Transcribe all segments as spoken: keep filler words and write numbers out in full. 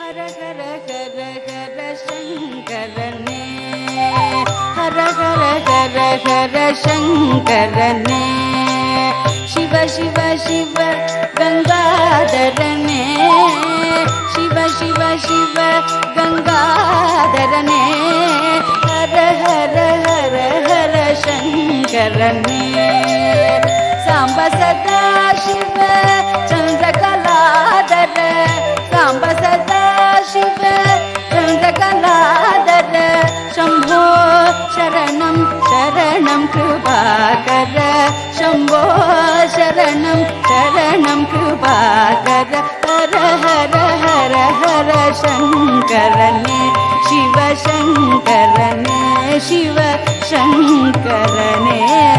ஹர ஹர ஹர ஹர சங்கரனே, ஹர ஹர ஹர ஹர சங்கரனே, சிவ சிவ சிவ கங்காதரனே, சிவ சிவ சிவ கங்காதரனே, ஹர ஹர ஹர ஹர சங்கரனே, சாம்ப சதா சிவ சந்திரகலாதர, சாம்ப சதா சிவ சந்திரகலாதர, शम्भो शरणं शरणं कृपाकर, शम्भो शरणं शरणं कृपाकर, हर हर हर हर शङ्करने, शिव शङ्करने, शिव शङ्करने.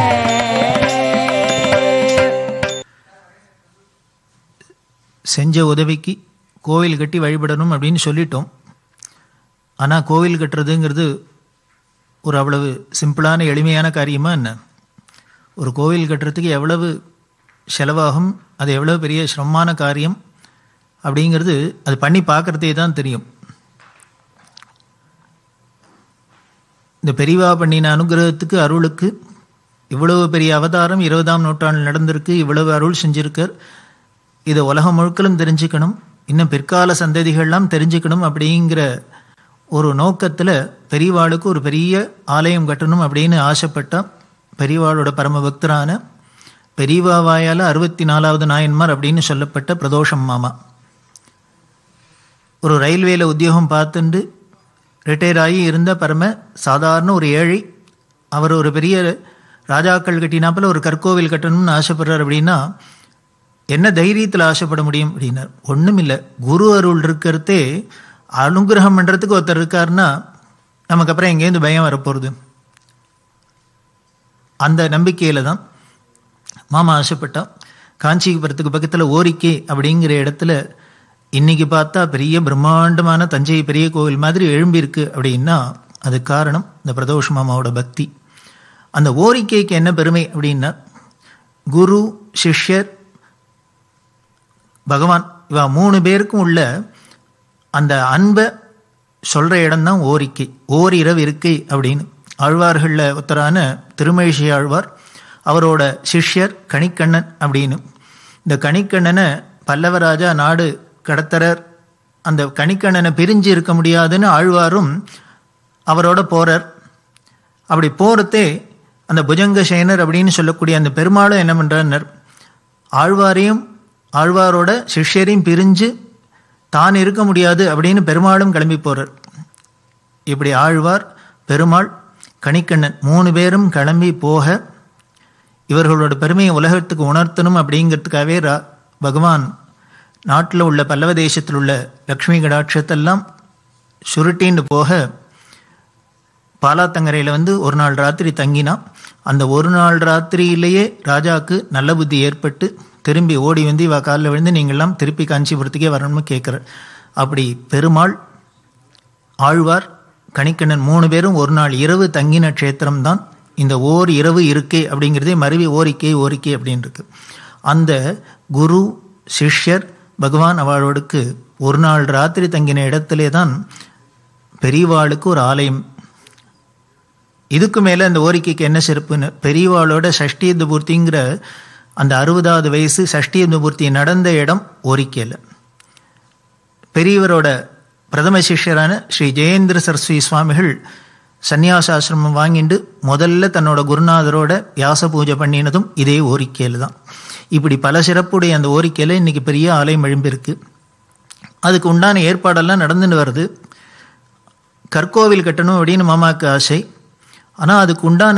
செஞ்ச உதவிக்கு கோவில் கட்டி வழிபடணும் அப்படின்னு சொல்லிட்டோம். ஆனால் கோவில் கட்டுறதுங்கிறது ஒரு அவ்வளவு சிம்பிளான எளிமையான காரியமா என்ன? ஒரு கோவில் கட்டுறதுக்கு எவ்வளவு செலவாகும், அது எவ்வளவு பெரிய சிரமமான காரியம் அப்படிங்கிறது அது பண்ணி பார்க்குறதே தான் தெரியும். இந்த பெரியவா பண்ணின அனுகிரகத்துக்கு அருளுக்கு இவ்வளவு பெரிய அவதாரம் இருபதாம் நூற்றாண்டில் நடந்திருக்கு, இவ்வளவு அருள் செஞ்சிருக்கார். இதை உலகம் முழுக்களும் தெரிஞ்சுக்கணும், இன்னும் பிற்கால சந்ததிகள்லாம் தெரிஞ்சுக்கணும் அப்படிங்கிற ஒரு நோக்கத்தில் பெரியவாளுக்கு ஒரு பெரிய ஆலயம் கட்டணும் அப்படின்னு ஆசைப்பட்டா பெரியவாளோட பரம பக்தரான பெரியவாவாயால் அறுபத்தி நாலாவது நாயன்மார் அப்படின்னு சொல்லப்பட்ட பிரதோஷம் மாமா ஒரு ரயில்வேல உத்தியோகம் பார்த்துண்டு ரிட்டையர் ஆகி இருந்த பரம சாதாரண ஒரு ஏழை. அவர் ஒரு பெரிய ராஜாக்கள் கட்டினாப்பில் ஒரு கற்கோவில் கட்டணும்னு ஆசைப்படுறார். அப்படின்னா என்ன தைரியத்தில் ஆசைப்பட முடியும் அப்படின்னார். ஒன்றும் இல்லை, குரு அருள் இருக்கிறதே அனுகிரகம் பண்ணுறதுக்கு ஒருத்தர் இருக்காருன்னா நமக்கு அப்புறம் எங்கேருந்து பயம் வரப்போகிறது? அந்த நம்பிக்கையில் தான் மாமா ஆசைப்பட்டா. காஞ்சிபுரத்துக்கு பக்கத்தில் ஓரிக்கை அப்படிங்கிற இடத்துல இன்னைக்கு பார்த்தா பெரிய பிரம்மாண்டமான தஞ்சை பெரிய கோவில் மாதிரி எழும்பியிருக்கு. அப்படின்னா அது காரணம் இந்த பிரதோஷ மாமாவோட பக்தி. அந்த ஓரிக்கைக்கு என்ன பெருமை அப்படின்னா, குரு சிஷ்யர் பகவான் இவா மூணு பேருக்கும் உள்ள அந்த அன்பை சொல்கிற இடம்தான் ஓரிக்கை, ஓரிரவு இருக்கை அப்படின்னு. ஆழ்வார்களில் ஒருத்தரான திருமழிசை ஆழ்வார், அவரோட சிஷ்யர் கணிக்கண்ணன் அப்படின்னு. இந்த கணிக்கண்ணனை பல்லவராஜா நாடு கடத்தரர், அந்த கணிக்கண்ணனை பிரிஞ்சு இருக்க முடியாதுன்னு ஆழ்வாரும் அவரோட போகிறார். அப்படி போகிறதே அந்த புஜங்க சேனர் அப்படின்னு சொல்லக்கூடிய அந்த பெருமாளும் என்ன பண்ணுறார், ஆழ்வாரையும் ஆழ்வாரோட சிஷ்யரையும் பிரிஞ்சு தான் இருக்க முடியாது அப்படின்னு பெருமாளும் கிளம்பி போகிறார். இப்படி ஆழ்வார், பெருமாள், கணிக்கண்ணன் மூணு பேரும் கிளம்பி போக இவர்களோட பெருமையை உலகத்துக்கு உணர்த்தணும் அப்படிங்கிறதுக்காகவே ரா பகவான் நாட்டில் உள்ள பல்லவ தேசத்தில் உள்ள லக்ஷ்மி கடாட்சத்தெல்லாம் சுருட்டின்னு போக பாலாத்தங்கரையில் வந்து ஒரு நாள் ராத்திரி தங்கினா. அந்த ஒரு நாள் ராத்திரியிலேயே ராஜாவுக்கு நல்ல புத்தி ஏற்பட்டு திரும்பி ஓடி வந்து இவ காலில் விழுந்து நீங்கள்லாம் திருப்பி காஞ்சிபுரத்துக்கே வரணும்னு கேட்குறார். அப்படி பெருமாள், ஆழ்வார், கணிக்கண்ணன் மூணு பேரும் ஒரு நாள் இரவு தங்கின க்ஷேத்திரம்தான் இந்த ஓர் இரவு இருக்கை அப்படிங்கிறதே மருவி ஓரிக்கை ஓரிக்கை அப்படின்னு இருக்கு. அந்த குரு சிஷ்யர் பகவான் அவளோடுக்கு ஒரு நாள் ராத்திரி தங்கின இடத்திலே தான் பெரியவாளுக்கு ஒரு ஆலயம். இதுக்கு மேலே அந்த ஓரிக்கைக்கு என்ன சிறப்புன்னு, பெரியவாளோட சஷ்டியுத்த பூர்த்திங்கிற அந்த அறுபதாவது வயசு சஷ்டியுத்த பூர்த்தி நடந்த இடம் ஓரிக்கையில். பெரியவரோட பிரதம சிஷ்யரான ஸ்ரீ ஜெயேந்திர சரஸ்வதி சுவாமிகள் சந்நியாசாசிரமம் வாங்கிட்டு முதல்ல தன்னோட குருநாதரோட வியாச பூஜை பண்ணினதும் இதே ஓரிக்கையில் தான். இப்படி பல சிறப்புடைய அந்த ஓரிக்கையில் இன்றைக்கி பெரிய ஆலயம் எழும்பியிருக்கு. அதுக்கு உண்டான ஏற்பாடெல்லாம் நடந்துன்னு வருது. கற்கோவில் கட்டணும் அப்படின்னு மாமாவுக்கு ஆசை. ஆனால் அதுக்கு உண்டான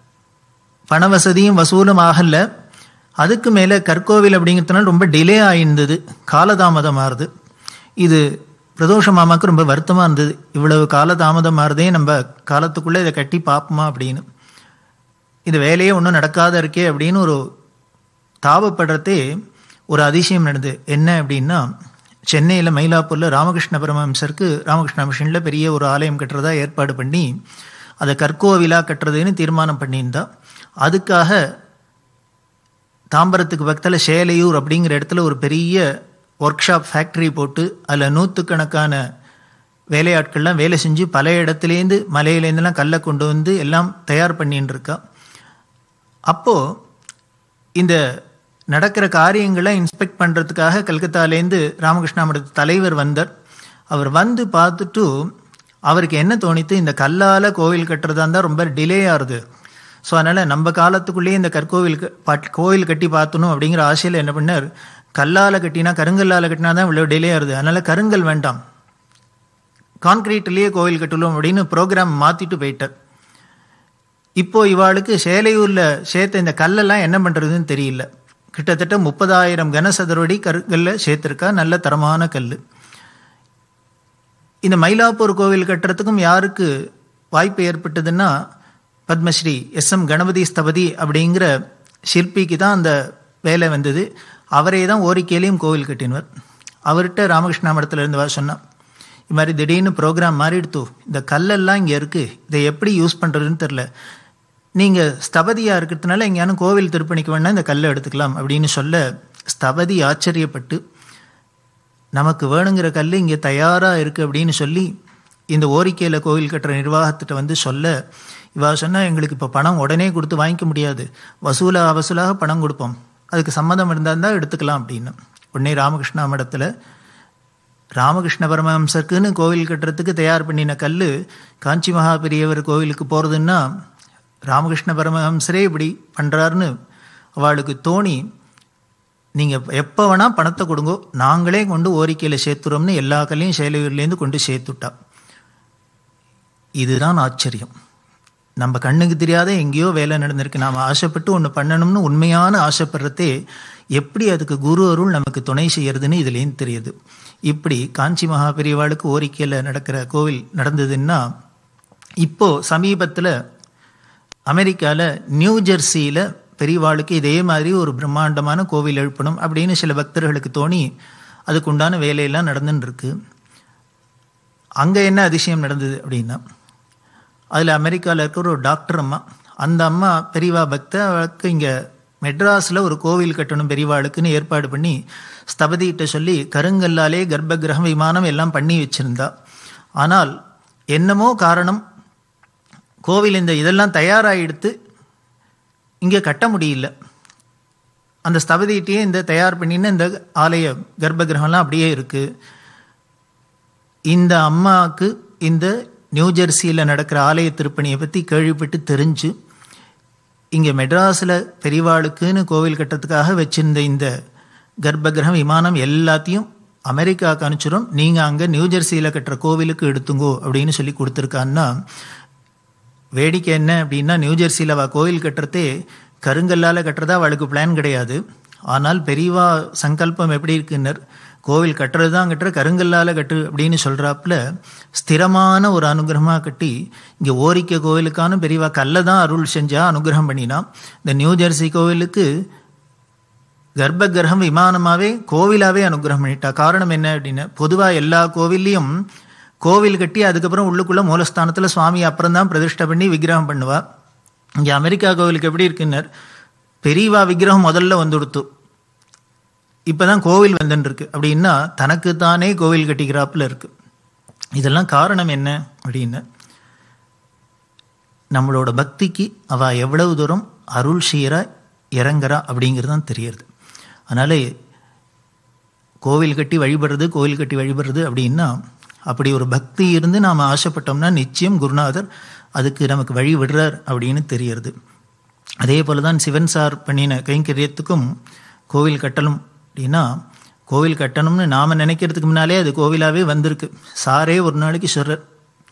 பண வசதியும் வசூலும் ஆகலை. அதுக்கு மேலே கற்கோவில் அப்படிங்கிறதுனால ரொம்ப டிலே ஆகிருந்தது, காலதாமதம் ஆறுது. இது பிரதோஷ மாமாவுக்கு ரொம்ப வருத்தமாக இருந்தது. இவ்வளவு காலதாமதம் ஆறுதே, நம்ம காலத்துக்குள்ளே இதை கட்டி பார்ப்போமா அப்படின்னு. இது வேலையே ஒன்றும் நடக்காத இருக்கே அப்படின்னு ஒரு தாபப்படுறதே ஒரு அதிசயம் நடந்தது. என்ன அப்படின்னா, சென்னையில் மயிலாப்பூரில் ராமகிருஷ்ண பரமஹம்சருக்கு ராமகிருஷ்ண மிஷனில் பெரிய ஒரு ஆலயம் கட்டுறதா ஏற்பாடு பண்ணி அதை கற்கோவிலாக கட்டுறதுன்னு தீர்மானம் பண்ணியிருந்தா. அதுக்காக தாம்பரத்துக்கு பக்கத்தில் சேலையூர் அப்படிங்கிற இடத்துல ஒரு பெரிய ஒர்க் ஷாப் ஃபேக்ட்ரி போட்டு அதில் நூற்றுக்கணக்கான வேலையாட்கள்லாம் வேலை செஞ்சு பல இடத்துலேருந்து மலையிலேருந்துலாம் கல்லை கொண்டு வந்து எல்லாம் தயார் பண்ணின்னு இருக்கா. அப்போது இந்த நடக்கிற காரியங்களை இன்ஸ்பெக்ட் பண்ணுறதுக்காக கல்கத்தாலேருந்து ராமகிருஷ்ணா மடத்து தலைவர் வந்தார். அவர் வந்து பார்த்துட்டு அவருக்கு என்ன தோணித்து, இந்த கல்லால் கோவில் கட்டுறதா இருந்தால் ரொம்ப டிலே ஆகுது, ஸோ அதனால் நம்ம காலத்துக்குள்ளேயே இந்த கற்கோவில் கோவில் கட்டி பார்த்தணும் அப்படிங்கிற ஆசையில் என்ன பண்ணார், கல்லால் கட்டினா கருங்கல்லால் கட்டினா தான் இவ்வளோ டிலே ஆகுது, அதனால் கருங்கல் வேண்டாம், கான்கிரீட்லேயே கோவில் கட்டலும் அப்படின்னு ப்ரோக்ராம் மாற்றிட்டு போயிட்டார். இப்போது இவாளுக்கு சேலையூரில் சேர்த்த இந்த கல்லெல்லாம் என்ன பண்ணுறதுன்னு தெரியல. கிட்டத்தட்ட முப்பதாயிரம் கனசதுரடி கற்கல்ல சேர்த்துருக்கா, நல்ல தரமான கல். இந்த மயிலாப்பூர் கோவில் கட்டுறதுக்கும் யாருக்கு வாய்ப்பு ஏற்பட்டதுன்னா, பத்மஸ்ரீ எஸ் எம் கணபதி ஸ்தபதி அப்படிங்கிற சிற்பிக்கு தான் அந்த வேலை வந்தது. அவரே தான் ஓரிக்கையிலையும் கோவில் கட்டினவர். அவர்கிட்ட ராமகிருஷ்ணா மடத்தில் இருந்தவா சொன்னான், இது மாதிரி திடீர்னு ப்ரோக்ராம் மாறி எடுத்தோ, இந்த கல்லெல்லாம் இங்கே இருக்குது, இதை எப்படி யூஸ் பண்ணுறதுன்னு தெரில, நீங்கள் ஸ்தபதியாக இருக்கிறதுனால எங்கேயானும் கோவில் திருப்பணிக்கு வேணால் இந்த கல்லை எடுத்துக்கலாம் அப்படின்னு சொல்ல, ஸ்தபதி ஆச்சரியப்பட்டு நமக்கு வேணுங்கிற கல் இங்கே தயாராக இருக்குது அப்படின்னு சொல்லி இந்த ஓரிக்கையில் கோவில் கட்டுற நிர்வாகத்திட்ட வந்து சொல்ல, இவா சொன்னால் எங்களுக்கு இப்போ பணம் உடனே கொடுத்து வாங்கிக்க முடியாது, வசூலாக வசூலாக பணம் கொடுப்போம், அதுக்கு சம்மதம் இருந்தால் தான் எடுத்துக்கலாம் அப்படின்னு. உடனே ராமகிருஷ்ணா மடத்தில் ராமகிருஷ்ண பரமஹம்சருக்குன்னு கோவில் கட்டுறதுக்கு தயார் பண்ணின கல் காஞ்சி மகா பெரியவர் கோவிலுக்கு போகிறதுன்னா ராமகிருஷ்ண பரமஹம்சரே இப்படி பண்ணுறாருன்னு அவளுக்கு தோணி, நீங்கள் எப்போ வேணால் பணத்தை கொடுங்கோ, நாங்களே கொண்டு ஓரிக்கையில் சேர்த்துறோம்னு எல்லா கல்லையும் சேலையூர்லேருந்து கொண்டு சேர்த்துட்டா. இதுதான் ஆச்சரியம். நம்ம கண்ணுக்கு தெரியாத எங்கேயோ வேலை நடந்திருக்கு, நாம் ஆசைப்பட்டு ஒன்று பண்ணணும்னு உண்மையான ஆசைப்படுறதே எப்படி அதுக்கு குரு அருள் நமக்கு துணை செய்யறதுன்னு இதுலேருந்து தெரியுது. இப்படி காஞ்சி மகா பெரியவாளுக்கு ஓரிக்கையில் நடக்கிற கோவில் நடந்ததுன்னா, இப்போது சமீபத்தில் அமெரிக்காவில் நியூ ஜெர்சியில் பெரியவாளுக்கு இதே மாதிரி ஒரு பிரம்மாண்டமான கோவில் எழுப்பணும் அப்படின்னு சில பக்தர்களுக்கு தோணி அதுக்கு உண்டான வேலையெல்லாம் நடந்துன்னு. அங்கே என்ன அதிசயம் நடந்தது அப்படின்னா, அதில் அமெரிக்காவில் இருக்கிற ஒரு டாக்டர் அம்மா, அந்த அம்மா பெரியவா பக்த, அவளுக்கு இங்கே மெட்ராஸில் ஒரு கோவில் கட்டணும் பெரியவாளுக்குன்னு ஏற்பாடு பண்ணி ஸ்தபதிகிட்ட சொல்லி கருங்கல்லாலே கர்ப்ப கிரகம் விமானம் எல்லாம் பண்ணி வச்சுருந்தா. ஆனால் என்னமோ காரணம், கோவில் இந்த இதெல்லாம் தயாராகிடுத்து, இங்கே கட்ட முடியல. அந்த ஸ்தபதிகிட்டே இந்த தயார் பண்ணின இந்த ஆலய கர்ப்ப கிரகம்லாம் அப்படியே இருக்குது. இந்த அம்மாவுக்கு இந்த நியூ ஜெர்சியில் நடக்கிற ஆலய திருப்பணியை பற்றி கேள்விப்பட்டு தெரிஞ்சு, இங்கே மெட்ராஸில் பெரியவாளுக்குன்னு கோவில் கட்டுறதுக்காக வச்சிருந்த இந்த கர்ப்ப கிரகம் விமானம் எல்லாத்தையும் அமெரிக்காவுக்கு அனுப்பிச்சிடும், நீங்கள் அங்கே நியூ ஜெர்சியில் கட்டுற கோவிலுக்கு எடுத்துங்கோ அப்படின்னு சொல்லி கொடுத்துருக்கான்னா, வேடிக்கை என்ன அப்படின்னா, நியூ ஜெர்சியில் அவள் கோவில் கட்டுறதே கருங்கல்லால் கட்டுறதா அவளுக்கு பிளான் கிடையாது. ஆனால் பெரியவா சங்கல்பம் எப்படி இருக்குன்னர், கோவில் கட்டுறது தான் கட்டுற, கருங்கல்லால் கட்டு அப்படின்னு சொல்கிறாப்புல ஸ்திரமான ஒரு அனுகிரகமாக கட்டி இங்கே ஓரிக்கை கோவிலுக்கான பெரியவா கல்லை தான் அருள் செஞ்சா, அனுகிரகம் பண்ணினா. இந்த நியூ ஜெர்சி கோவிலுக்கு கர்ப்ப கிரகம் விமானமாகவே கோவிலாகவே அனுகிரகம் பண்ணிட்டா. காரணம் என்ன அப்படின்னா, பொதுவாக எல்லா கோவில்லையும் கோவில் கட்டி அதுக்கப்புறம் உள்ளுக்குள்ளே மூலஸ்தானத்தில் சுவாமி அப்புறம் தான் பிரதிஷ்டை பண்ணி விக்கிரகம் பண்ணுவா. இங்கே அமெரிக்கா கோவிலுக்கு எப்படி இருக்குன்னர், பெரியவா விக்கிரகம் முதல்ல வந்துடுத்து, இப்போ தான் கோவில் வந்துருக்கு அப்படின்னா தனக்கு தானே கோவில் கட்டிக்கிறாப்புல இருக்குது. இதெல்லாம் காரணம் என்ன அப்படின்னா, நம்மளோட பக்திக்கு அவள் எவ்வளவு தூரம் அருள் செய்கிறா இறங்குறா அப்படிங்கிறது தான் தெரியுது. அதனால் கோவில் கட்டி வழிபடுறது கோவில் கட்டி வழிபடுறது அப்படின்னா, அப்படி ஒரு பக்தி இருந்து நாம் ஆசைப்பட்டோம்னா நிச்சயம் குருநாதர் அதுக்கு நமக்கு வழி விடுறார் அப்படின்னு தெரியறது. அதே போல தான் சிவன் சார் பண்ணின கைங்கரியத்துக்கும் கோவில் கட்டணும் அப்படின்னா, கோவில் கட்டணும்னு நாம் நினைக்கிறதுக்கு முன்னாலே அது கோவிலாகவே வந்திருக்கு. சாரே ஒரு நாளைக்கு சொல்கிறார்,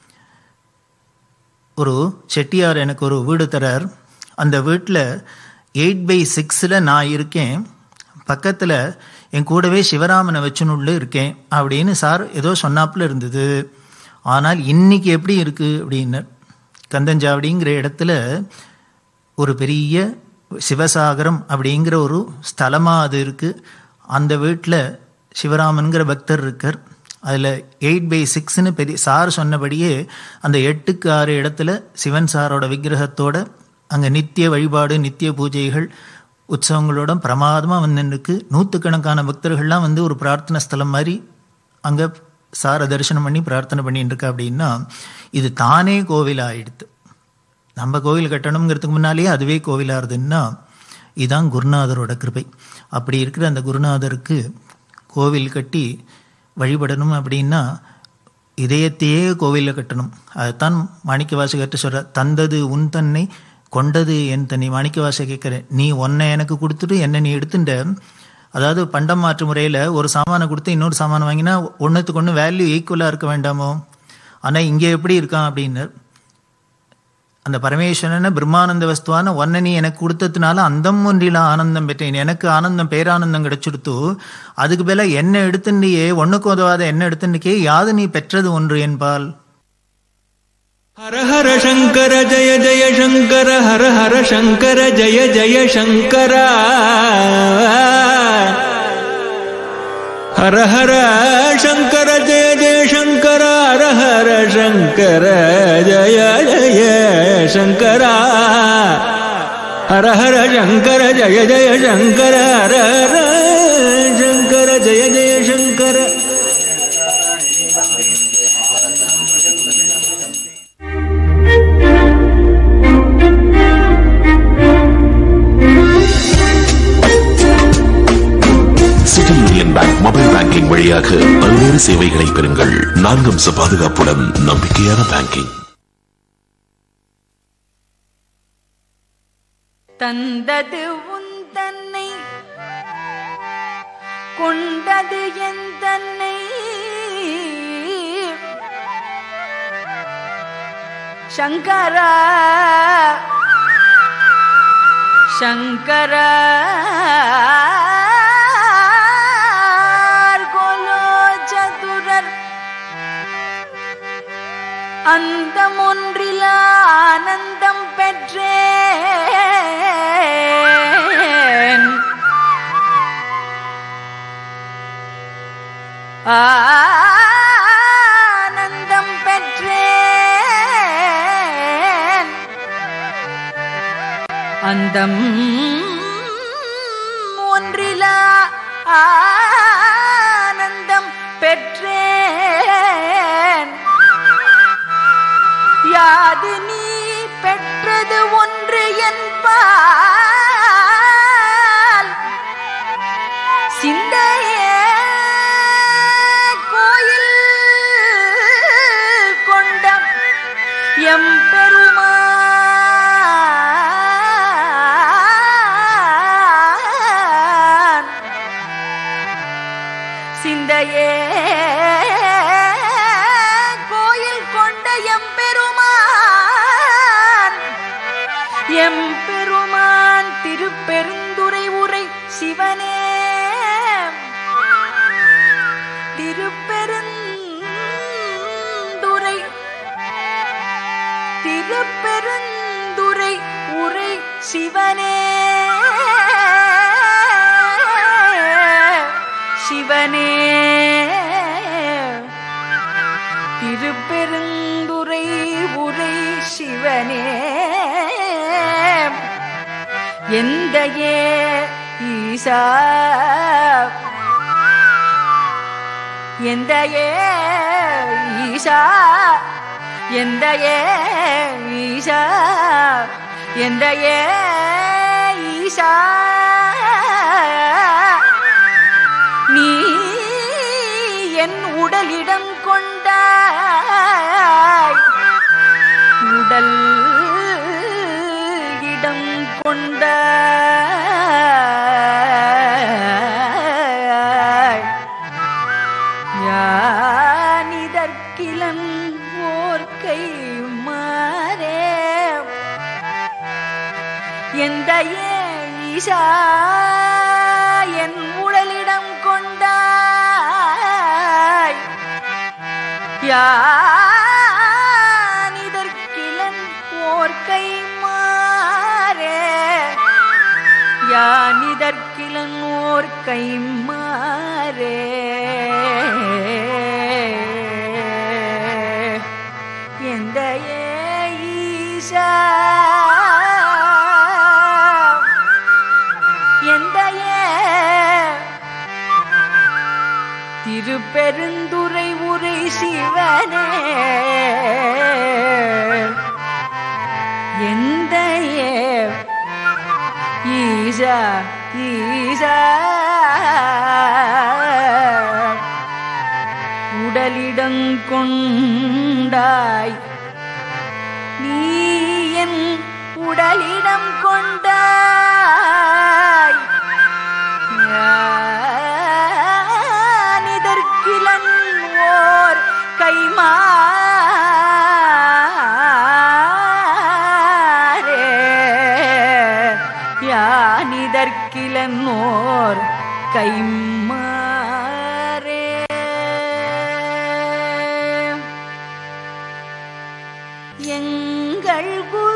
ஒரு செட்டியார் எனக்கு ஒரு வீடு தரார், அந்த வீட்டில் எயிட் பை சிக்ஸில் நான் இருக்கேன், பக்கத்தில் என் கூடவே சிவராமனை வச்சுனுள்ள இருக்கேன் அப்படின்னு சார் ஏதோ சொன்னாப்புல இருந்தது. ஆனால் இன்னைக்கு எப்படி இருக்குது அப்படின்னு, கந்தஞ்சாவடிங்கிற இடத்துல ஒரு பெரிய சிவசாகரம் அப்படிங்கிற ஒரு ஸ்தலமாக அது இருக்குது. அந்த வீட்டில் சிவராமன்கிற பக்தர் இருக்கார். அதில் எயிட் பை சிக்ஸ்ன்னு பெரிய சார் சொன்னபடியே அந்த எட்டுக்கு ஆறு இடத்துல சிவன் சாரோட விக்கிரகத்தோட அங்கே நித்திய வழிபாடு நித்திய பூஜைகள் உற்சவங்களோட பிரமாதமாக வந்துருக்கு. நூற்றுக்கணக்கான பக்தர்கள்லாம் வந்து ஒரு பிரார்த்தனை ஸ்தலம் மாதிரி அங்கே சாரை தரிசனம் பண்ணி பிரார்த்தனை பண்ணிட்டு இருக்கா. அப்படின்னா இது தானே கோவில் ஆயிடுது. நம்ம கோவில் கட்டணுங்கிறதுக்கு முன்னாலேயே அதுவே கோவிலாகிறதுன்னா இதுதான் குருநாதரோட கிருபை. அப்படி இருக்கிற அந்த குருநாதருக்கு கோவில் கட்டி வழிபடணும் அப்படின்னா இதயத்தையே கோவிலில் கட்டணும். அதைத்தான் மாணிக்க வாசகர்கிட்ட சொல்கிற, தந்தது உன் தன்னை கொண்டது என் தன்னை. மாணிக்க வாசகர் கேட்குறேன், நீ ஒன்றை எனக்கு கொடுத்துட்டு என்ன நீ எடுத்துட்ட. அதாவது பண்டம் மாற்று முறையில் ஒரு சாமானை கொடுத்து இன்னொரு சாமானை வாங்கினா ஒன்றுத்துக்கு ஒன்று வேல்யூ ஈக்குவலாக இருக்க வேண்டாமோ? ஆனால் இங்கே எப்படி இருக்கான் அப்படின்னு, அந்த பரமேஸ்வரனை பிரம்மானந்த வஸ்துவான ஒன்னை நீ எனக்கு கொடுத்ததுனால அந்தம் ஒன்றில ஆனந்தம் பெற்றேன், எனக்கு ஆனந்தம் பேரானந்தம் கிடைச்சிடுத்து. அதுக்கு மேல என்ன எடுத்துண்டியே, ஒன்னுக்கு உதவாத என்ன எடுத்துண்டிக்கே, யாது நீ பெற்றது ஒன்று என்பால். ஹர ஹர சங்கர ஜய ஜய சங்கர, ஹர ஹர சங்கர ஜய ஜய சங்கர, ஹர ஹர சங்கர ஜய ஜய சங்கர, ஹர ஹர சங்கர ஜய ஜய சங்கர, ஹர ஹர சங்கர ஜய ஜய சங்கர, ஹர ஹர சங்கர ஜய ஜய Shankara. City Union Bank mobile banking வழியாக பல்வேறு சேவைகளை பெறுங்கள். நான்கு அம்ச பாதுகாப்புடன் நம்பிக்கையான பேங்கிங். தந்தது உன் தன்னை கொண்டது என் தன்னை, சங்கரா சங்கரா அந்தம் ஒன்றில ஆனந்தம் பெற்றேன், ஆனந்தம் பெற்றேன், அந்தம் ஒன்றில ஆனந்தம் பெற்றேன். யாது நீ பெற்றது ஒன்று என்பால், சிந்தையே கோயில் கொண்ட எம்பெருமான், சிந்தையே எம்பெருமான் திருப்பெருந்துறை உரை சிவனே, திருப்பெருந்துறை திருப்பெருந்துறை உரை சிவனே, சிவனே திருப்பெருந்துறை உரை சிவனே, எந்தையே ஈசா, எந்தையே ஈசா, எந்தையே ஈசா, எந்தையே ஈசா, நீ என் உடலிடம் கொண்டாய், உடல் இடம் கொண்டாய், யானிதற்கிலன் ஓர் கை மாறே, எந்தையே ஈசா என் உடலிடம் கொண்டாய், யானிதற்கிலன் ஓர் கை மாறே, யானிதற்கிலன் ஓர் கை மாறே, எந்தையே ஈசா திருப்பெருந்துறை உரை சிவனே எந்தையே ஈசா ஈசா உடலிடங்கொண்டாய் நீ என் உடலிடம் கொண்டாய் யானிதற்கிலன் ஓர் கைமாறே யானிதற்கிலன் ஓர் கைமாறே எங்கள்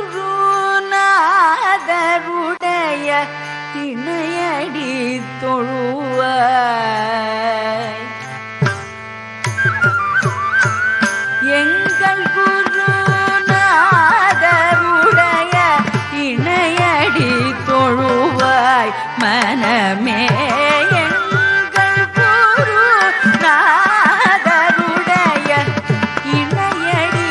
குருநாதருடைய திணையடி தொழுவாய் எங்கள் குருநாதருடைய இணையடி தொழுவாய் மனமே எங்கள் குருநாதருடைய இணையடி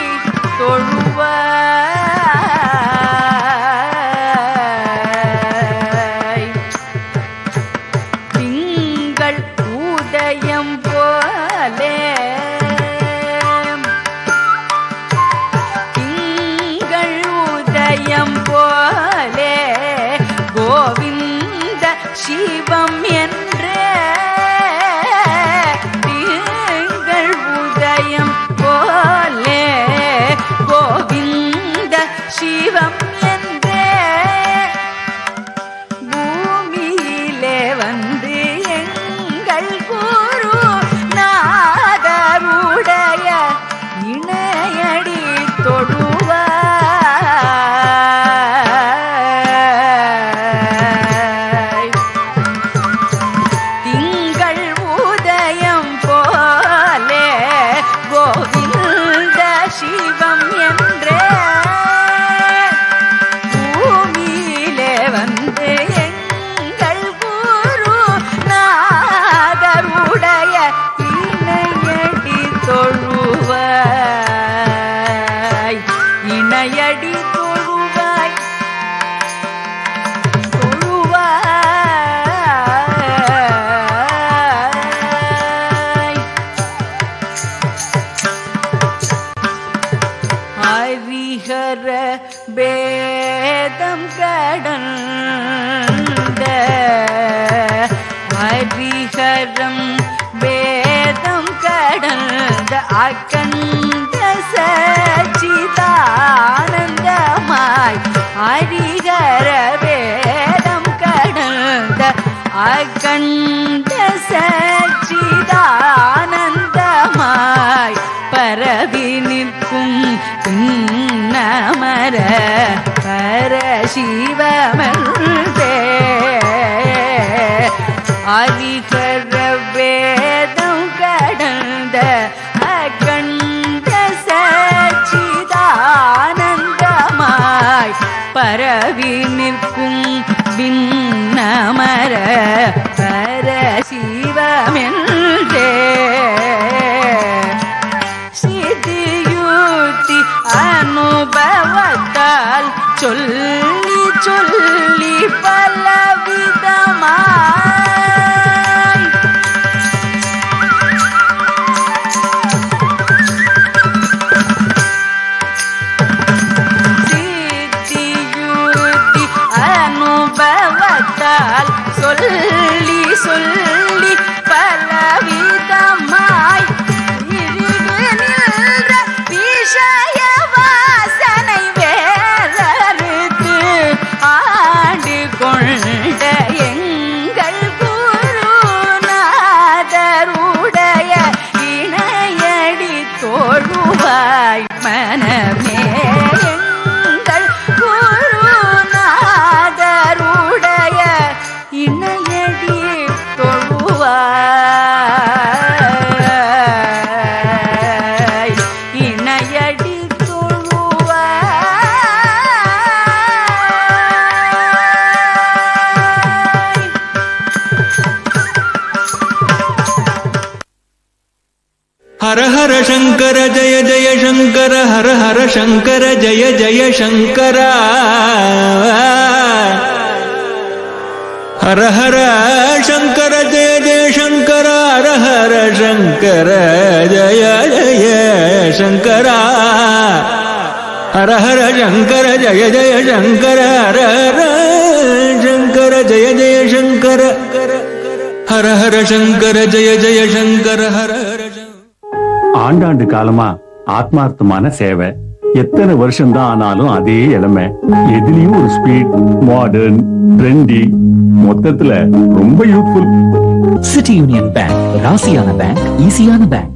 தொழுவாய் திங்கள் உதயம் போலே திங்கள் உதயம் போலே கோவிந்த சிவம் என்றே திங்கள் உதயம் போலே கோவிந்த சிவம் என்றே பூமியிலே வந்து எங்கள் குரு நாதருடைய இணையடி தொழுவாய் திங்கள் உதயம் போலே கோவிந்த சிவம் என்றே பூமியிலே வந்து எங்கள் குரு நாதருடைய இணையடி தொழுவாய் இணையடி தொழுவாய் தொழுவாய் ஹரிஹர வேதம் கடந்த ஹரிஹரம் வேதம் கடந்த அகண்ட சச்சிதானந்தமாய் ஹரிஹர வேதம் கடந்த அகண்ட சச்சிதானந்தமாய் பரவி நிற்கும் பின்னமர பரசிவமன்றே ஹரிஹர வேதம் கடந்த அகண்ட சச்சிதானந்தமாய் பரவி நிற்கும் பின்னமர பரசிவமென்றே சிதியூத்தி அனுபவத்தால் சொல்லி சொல்லி பலவிதமாய் சிதியூத்தி அனுபவத்தால் சொல்லி சொல்லி பலவிதமாய் விஷய வாசனை வேறறுத்து ஆண்டு கொண்ட எங்கள் குருநாதருடைய இணையடி தொழுவாய் மனமே எங்கள் குருநாதருடைய இணையடி ஹர ஹர சங்கர ஜய ஜய சங்கர ஹர ஹர சங்கர ஜய ஜய சங்கர ஹர ஹர சங்கர ஜய ஜய சங்கர ஹர ஹர சங்கர ஜய ஜய சங்கர ஹர ஹர சங்கர ஜய ஜய சங்கர ஹர ஹர சங்கர ஜய ஜய சங்கர ஹர ஹர சங்கர ஜய ஜய சங்கர ஹர ஹர. ஆண்டாண்டு காலமா ஆத்மார்த்தமான சேவை. எத்தனை வருஷம் தான் ஆனாலும் அதே இளமை. எதுலயும் ஒரு ஸ்பீட், மாடர்ன், ட்ரெண்டி, மொத்தத்துல ரொம்ப யூத்ஃபுல். சிட்டி யூனியன் பேங்க், ராசியான பேங்க், ஈஸியான பேங்க்.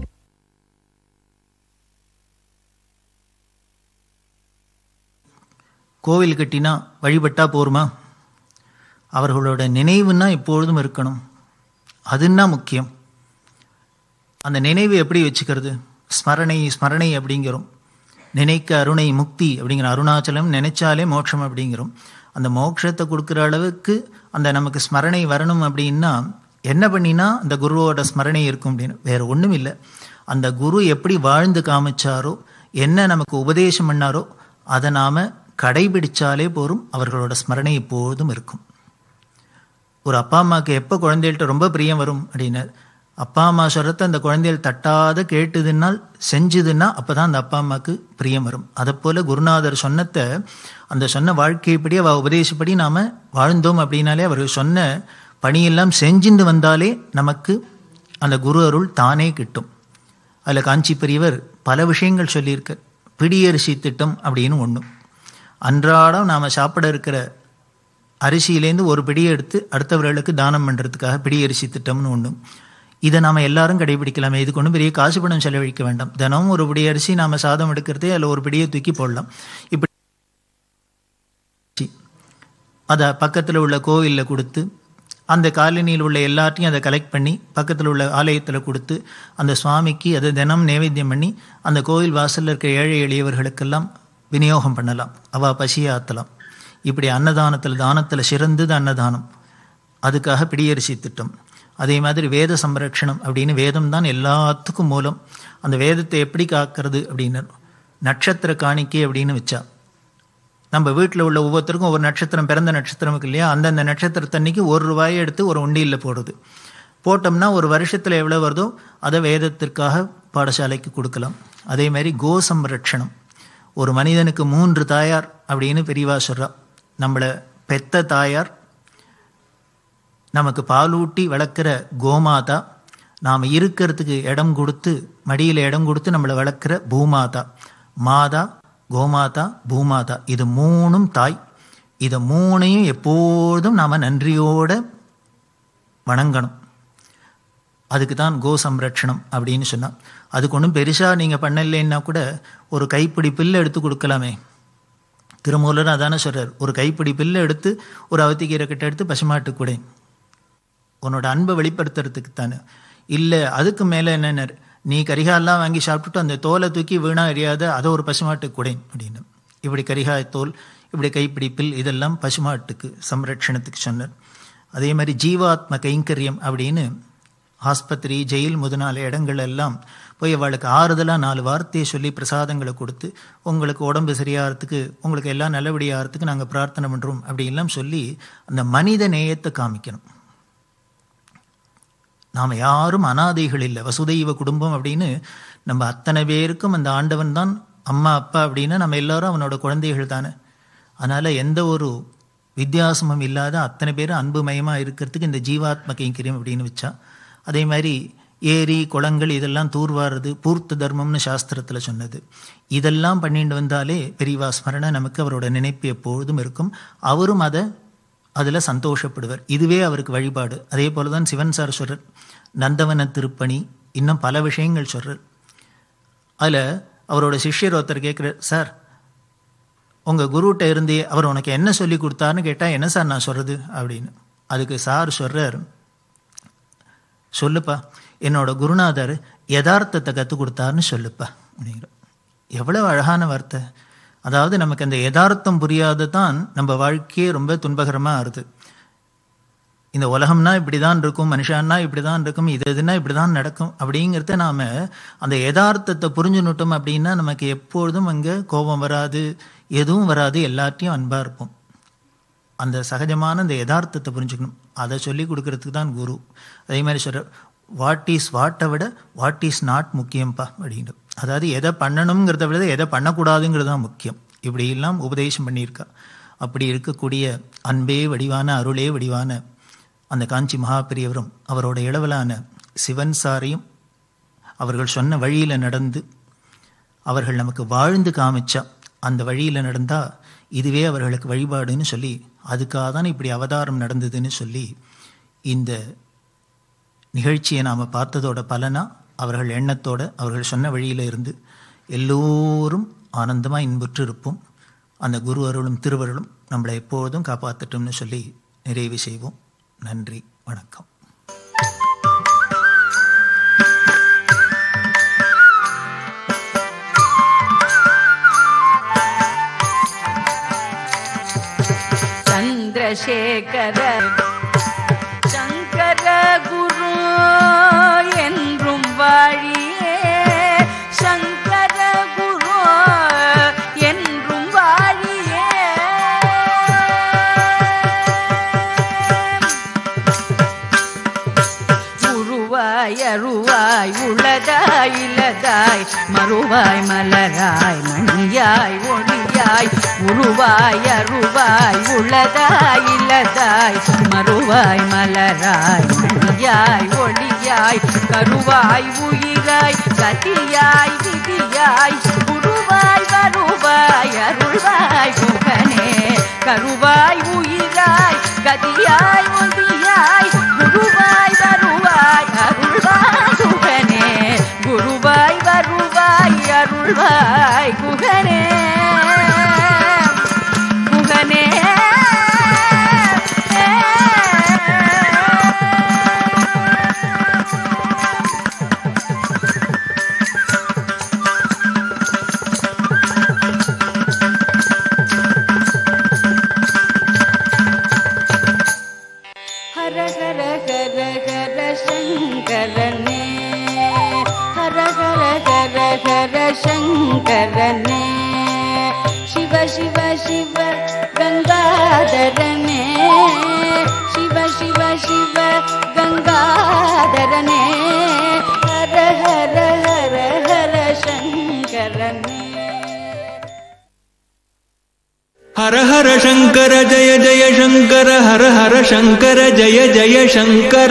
கோவில் கட்டினா வழிபட்டா போருமா? அவர்களோட நினைவுன்னா எப்பொழுதும் இருக்கணும். அதுன்னா முக்கியம். அந்த நினைவு எப்படி வச்சுக்கிறது? ஸ்மரணை ஸ்மரணை அப்படிங்கிறோம். நினைக்க அருணை முக்தி அப்படிங்கிற அருணாச்சலம் நினைச்சாலே மோட்சம் அப்படிங்கிறோம். அந்த மோட்சத்தை கொடுக்குற அளவுக்கு அந்த நமக்கு ஸ்மரணை வரணும் அப்படின்னா என்ன பண்ணினா அந்த குருவோட ஸ்மரணை இருக்கும் அப்படின்னு வேற ஒன்றும் இல்லை. அந்த குரு எப்படி வாழ்ந்து காமிச்சாரோ, என்ன நமக்கு உபதேசம் பண்ணாரோ அதை நாம் கடைபிடிச்சாலே போரும். அவர்களோட ஸ்மரணை எப்போதும் இருக்கும். ஒரு அப்பா அம்மாவுக்கு எப்போ குழந்தைகள்கிட்ட ரொம்ப பிரியம் வரும் அப்படின்னா, அப்பா அம்மா சொல்கிறத அந்த குழந்தைகள் தட்டாத கேட்டுதுன்னால் செஞ்சுதுன்னா அப்போ தான் அந்த அப்பா அம்மாவுக்கு பிரியம் வரும். அதை போல் குருநாதர் சொன்னத்தை அந்த சொன்ன வாழ்க்கைப்படி அவள் உபதேசப்படி நாம் வாழ்ந்தோம் அப்படின்னாலே அவர் சொன்ன பணியெல்லாம் செஞ்சுட்டு வந்தாலே நமக்கு அந்த குரு அருள் தானே கிட்டும். அதில் காஞ்சி பெரியவர் பல விஷயங்கள் சொல்லியிருக்க. பிடியரிசி திட்டம் அப்படின்னு ஒன்று. அன்றாடம் நாம் சாப்பிட இருக்கிற அரிசியிலேருந்து ஒரு பிடியை எடுத்து அடுத்தவர்களுக்கு தானம் பண்ணுறதுக்காக பிடியரிசி திட்டம்னு ஒன்று. இதை நாம் எல்லாரும் கடைபிடிக்கலாமே. இதுக்கு ஒன்றும் பெரிய காசு பணம் செலவழிக்க வேண்டாம். தினமும் ஒரு பிடி அரிசி நாம் சாதம் எடுக்கிறதே அதில் ஒரு பிடியை தூக்கி போடலாம். இப்படி அதை பக்கத்தில் உள்ள கோவிலில் கொடுத்து அந்த காலனியில் உள்ள எல்லாத்தையும் அதை கலெக்ட் பண்ணி பக்கத்தில் உள்ள ஆலயத்தில் கொடுத்து அந்த சுவாமிக்கு அதை தினம் நைவேத்தியம் பண்ணி அந்த கோவில் வாசலில் இருக்க ஏழை எளியவர்களுக்கெல்லாம் விநியோகம் பண்ணலாம். அவள் பசியை ஆற்றலாம். இப்படி அன்னதானத்தில் தானத்தில் சிறந்தது அன்னதானம். அதுக்காக பிடியரிசி திட்டம். அதே மாதிரி வேத சம்ரட்சணம் அப்படின்னு வேதம் தான் எல்லாத்துக்கும் மூலம். அந்த வேதத்தை எப்படி காக்கிறது அப்படின்னு நட்சத்திர காணிக்கை அப்படின்னு வச்சா நம்ம வீட்டில் உள்ள ஒவ்வொருத்தருக்கும் ஒவ்வொரு நட்சத்திரம் பிறந்த நட்சத்திரம் இருக்கு இல்லையா, அந்தந்த நட்சத்திரத்தன்னைக்கு ஒரு ரூபாயை எடுத்து ஒரு உண்டியில் போடுறது. போட்டோம்னா ஒரு வருஷத்தில் எவ்வளோ வருதோ அதை வேதத்திற்காக பாடசாலைக்கு கொடுக்கலாம். அதே மாதிரி கோ சம்ரட்சணம். ஒரு மனிதனுக்கு மூன்று தாயார் அப்படின்னு பெரியவா சொல்கிறா. நம்மளை பெத்த தாயார், நமக்கு பாலூட்டி வளர்க்குற கோமாதா, நாம் இருக்கிறதுக்கு இடம் கொடுத்து மடியில் இடம் கொடுத்து நம்மளை வளர்க்குற பூமாதா. மாதா, கோமாதா, பூமாதா, இது மூணும் தாய். இதை மூணையும் எப்போதும் நாம் நன்றியோடு வணங்கணும். அதுக்கு தான் கோ சம்ரட்சணம் அப்படின்னு சொன்னால். அதுக்கு ஒன்றும் பெருசாக நீங்கள் பண்ணலைன்னா கூட ஒரு கைப்பிடி பில்லை எடுத்து கொடுக்கலாமே. திருமூலர் அதானே சொல்கிறார், ஒரு கைப்பிடி பில்லை எடுத்து ஒரு அவத்திக்கீரை கிட்ட எடுத்து பசுமாட்டு கூட உன்னோட அன்பை வெளிப்படுத்துறதுக்கு தானே. இல்லை அதுக்கு மேலே என்னென்ன, நீ கரிகாயெல்லாம் வாங்கி சாப்பிட்டுட்டு அந்த தோலை தூக்கி வீணாக எறியாத அதை ஒரு பசுமாட்டு குடை அப்படின்னு. இப்படி கரிகாய் தோல், இப்படி கைப்பிடிப்பில், இதெல்லாம் பசுமாட்டுக்கு சம்ரட்சணத்துக்கு சொன்னார். அதே மாதிரி ஜீவாத்ம கைங்கரியம் அப்படின்னு ஆஸ்பத்திரி, ஜெயில் முதனால இடங்கள் எல்லாம் போய் அவளுக்கு ஆறுதலாக நாலு வார்த்தையை சொல்லி பிரசாதங்களை கொடுத்து உங்களுக்கு உடம்பு சரியாகிறதுக்கு, உங்களுக்கு எல்லாம் நல்லபடியாகிறதுக்கு நாங்கள் பிரார்த்தனை பண்ணுறோம் அப்படின்லாம் சொல்லி அந்த மனித நேயத்தை காமிக்கணும். நாம் யாரும் அனாதைகள் இல்லை. வசுதைவ குடும்பம் அப்படின்னு நம்ம அத்தனை பேருக்கும் அந்த ஆண்டவன் தான் அம்மா அப்பா அப்படின்னா நம்ம எல்லாரும் அவனோட குழந்தைகள் தானே. அதனால் எந்த ஒரு வித்தியாசமும் இல்லாத அத்தனை பேரும் அன்புமயமாக இருக்கிறதுக்கு இந்த ஜீவாத்ம கைங்கரியம் அப்படின்னு வச்சா. அதே மாதிரி ஏரி குளங்கள் இதெல்லாம் தூர்வாருது பூர்த்த தர்மம்னு சாஸ்திரத்தில் சொன்னது. இதெல்லாம் பண்ணிட்டு வந்தாலே பெரியவா ஸ்மரணை நமக்கு அவரோட நினைப்பு எப்பொழுதும் இருக்கும். அவரும் அதை அதில் சந்தோஷப்படுவர். இதுவே அவருக்கு வழிபாடு. அதே போல தான் சிவன் சார் சொல்கிறார், நந்தவன திருப்பணி, இன்னும் பல விஷயங்கள் சொல்கிறார். அதில் அவரோட சிஷ்யர் ஒருத்தர் கேட்குறார், சார் உங்கள் குருகிட்ட இருந்தே அவர் உனக்கு என்ன சொல்லி கொடுத்தாருன்னு கேட்டால் என்ன சார் நான் சொல்கிறது அப்படின்னு. அதுக்கு சார் சொல்கிறார், சொல்லுப்பா என்னோட குருநாதர் யதார்த்தத்தை கற்றுக் கொடுத்தாருன்னு சொல்லுப்பா அப்படிங்கிற. எவ்வளோ அழகான வார்த்தை. அதாவது நமக்கு அந்த யதார்த்தம் புரியாத தான் நம்ம வாழ்க்கையே ரொம்ப துன்பகரமாக ஆகுது. இந்த உலகம்னா இப்படி தான் இருக்கும், மனுஷன்னா இப்படி தான் இருக்கும், இது இதுனா இப்படி தான் நடக்கும் அப்படிங்கிறத நாம் அந்த யதார்த்தத்தை புரிஞ்சுனுட்டோம் அப்படின்னா நமக்கு எப்பொழுதும் அங்கே கோபம் வராது, எதுவும் வராது, எல்லாத்தையும் அன்பாக இருப்போம். அந்த சகஜமான அந்த யதார்த்தத்தை புரிஞ்சுக்கணும். அதை சொல்லி கொடுக்கறதுக்கு தான் குரு. அதே மாதிரி சொல்கிற வாட் இஸ் வாட்டை விட வாட் இஸ் நாட் முக்கியம்ப்பா அப்படின்னு. அதாவது எதை பண்ணணுங்கிறத விட எதை பண்ணக்கூடாதுங்கிறது தான் முக்கியம். இப்படி எல்லாம் உபதேசம் பண்ணியிருக்கா. அப்படி இருக்கக்கூடிய அன்பே வடிவான அருளே வடிவான அந்த காஞ்சி மகாபெரியவரும் அவரோட இளவலான சிவன் சாரியும் அவர்கள் சொன்ன வழியில் நடந்து அவர்கள் நமக்கு வாழ்ந்து காமிச்சா அந்த வழியில் நடந்தால் இதுவே அவர்களுக்கு வழிபாடுன்னு சொல்லி அதுக்காக தான் இப்படி அவதாரம் நடந்ததுன்னு சொல்லி இந்த நிகழ்ச்சியை நாம் பார்த்ததோட பலனா அவர்கள் எண்ணத்தோட அவர்கள் சொன்ன வழியில் இருந்து எல்லோரும் ஆனந்தமாக இன்புற்று இருப்போம். அந்த குரு அருளும் திருவருளும் நம்மளை எப்போதும் காப்பாற்றட்டும்னு சொல்லி நிறைவு செய்வோம். நன்றி, வணக்கம். சந்திரசேகர சங்கர குரு என்றும் வாழியே, சங்கர குரு என்றும் வாழியே. உருவாய் அருவாய் உளதாய் இலதாய் மறுவாய் மலராய் மணியாய் ஒளியாய். உருவாய் அருவாய் உளதாய் இலதாய் மறுவாய் மலராய் மணியாய் ஒளியாய். கருவாய் உயிராய் கதியாய் விதியாய் குருவாய் வருவாய் அருள்வாய் குகனே. கருவாய் உயிராய் கதியாய் ஒளியாய் குருவாய் வருவாய் அருள்வாய் குகனே. குருவாய் வருவாய் அருள்வாய் குகனே குகனே. ஹர ஹர ஹர ஹர சங்கரனே, ஹர ஹர ஹர ஹர சங்கரனே. சிவ சிவ சிவ கங்காதரனே, சிவ சிவ சிவ கங்காதரனே. ஹர ஹர ஹர ஹர சங்கரனே. हर हर शंकर जय जय शंकर, हर हर शंकर जय जय शंकर.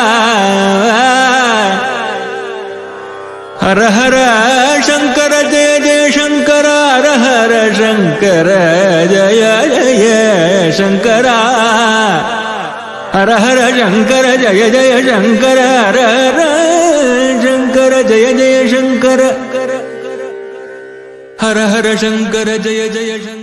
हर हर शंकर जय जय शंकर, हर हर शंकर जय जय शंकर. हर हर शंकर जय जय शंकर, हर हर शंकर जय जय शंकर. हर हर शंकर जय जय शंकर.